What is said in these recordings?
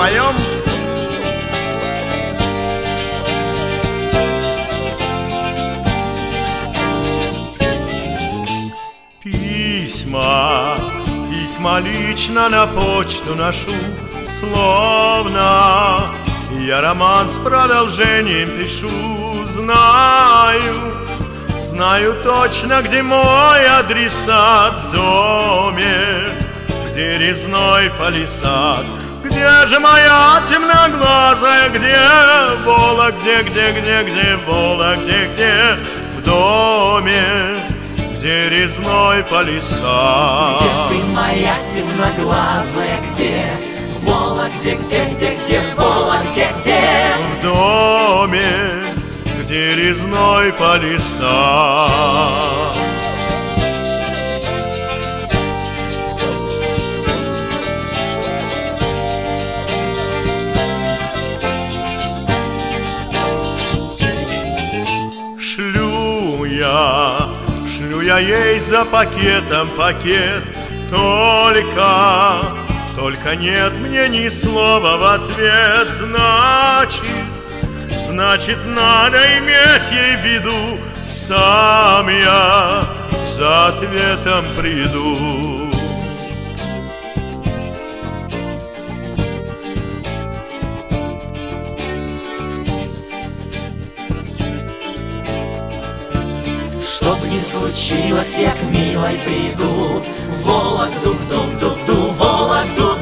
запоем? Письма лично на почту ношу, словно я роман с продолжением пишу. Знаю точно, где мой адресат. В доме, где резной палисад. Где же моя темноглазая, где Вола, где Вола, где в доме, где резной палисад. Где ты, моя темноглазая, где Вола, где Вола, где в доме, где резной палисад. Шлю я ей за пакетом пакет, только нет мне ни слова в ответ. Значит, надо иметь ей в виду, сам я за ответом приду. Чтоб не случилось, я к милой приду. В Вологду, в Вологду.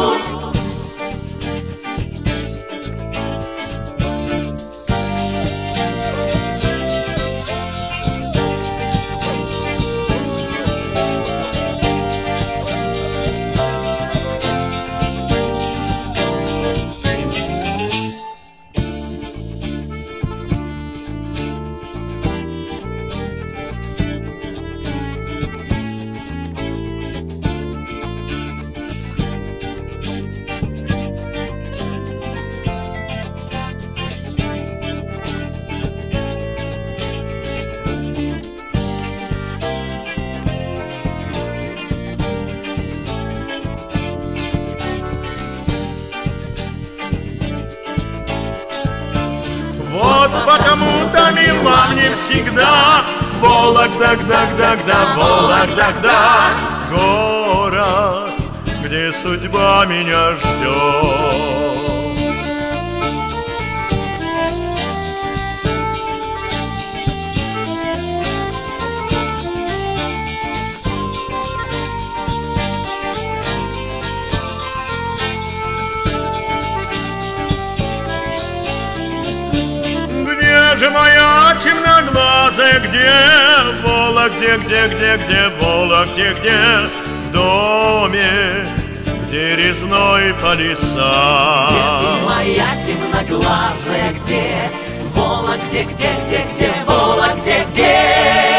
Вот потому-то мила мне всегда Вологда, Вологда, город, где судьба меня ждет. Где же моя темноглазая, где Вола, где Вола, где в доме, где резной палисад. Где ты, моя темноглазая, где Вола, где Вола, где